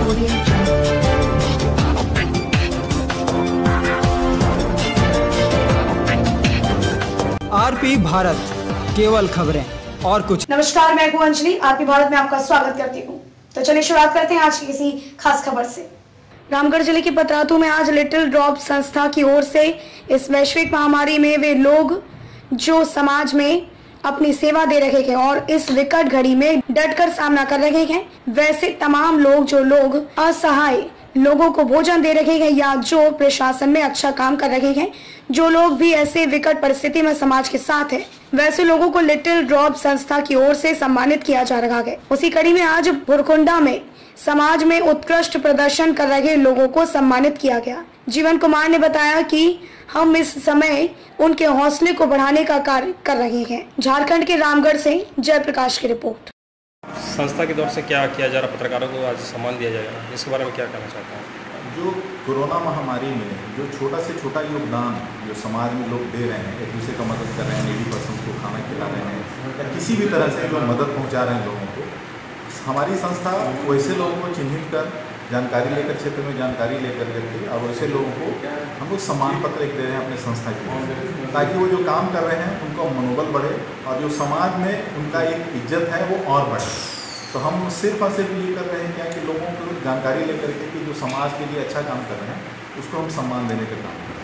RP Bharat, केवल खबरें और कुछ। नमस्कार, मैं हूं अंजलि। आरपी भारत में आपका स्वागत करती हूं। तो चलिए शुरुआत करते हैं आज की किसी खास खबर से। रामगढ़ जिले के पतरातू में आज लिटिल ड्रॉप संस्था की ओर से इस वैश्विक महामारी में वे लोग जो समाज में अपनी सेवा दे रहे हैं और इस विकट घड़ी में डटकर सामना कर रहे हैं, वैसे तमाम लोग जो लोग असहाय लोगों को भोजन दे रहे हैं या जो प्रशासन में अच्छा काम कर रहे हैं, जो लोग भी ऐसे विकट परिस्थिति में समाज के साथ है, वैसे लोगों को लिटिल ड्रॉप संस्था की ओर से सम्मानित किया जा रहा है। उसी कड़ी में आज बुरकुंडा में समाज में उत्कृष्ट प्रदर्शन कर रहे लोगों को सम्मानित किया गया। जीवन कुमार ने बताया कि हम इस समय उनके हौसले को बढ़ाने का कार्य कर रहे हैं। झारखंड के रामगढ़ से जयप्रकाश की रिपोर्ट। संस्था के दौर से क्या किया जा रहा, पत्रकारों को आज सम्मान दिया जाएगा, इसके बारे में क्या कहना चाहते हैं? जो कोरोना महामारी में जो छोटा से छोटा योगदान जो समाज में लोग दे रहे हैं, एक दूसरे का मदद कर रहे हैं, नीडी पर्सन को खाना खिला रहे हैं या किसी भी तरह से जो मदद पहुंचा रहे हैं लोगों को, हमारी संस्था वैसे लोगों को चिन्हित कर जानकारी लेकर, क्षेत्र में जानकारी लेकर करके और वैसे लोगों को हम लोग सम्मान पत्र एक दे रहे हैं अपने संस्था की, ताकि वो जो काम कर रहे हैं उनका मनोबल बढ़े और जो समाज में उनका एक इज्जत है वो और बढ़े। तो हम सिर्फ और सिर्फ ये कर रहे हैं क्या कि लोगों को जानकारी लेकर के कि जो समाज के लिए अच्छा काम कर रहे हैं उसको हम सम्मान देने का काम करें।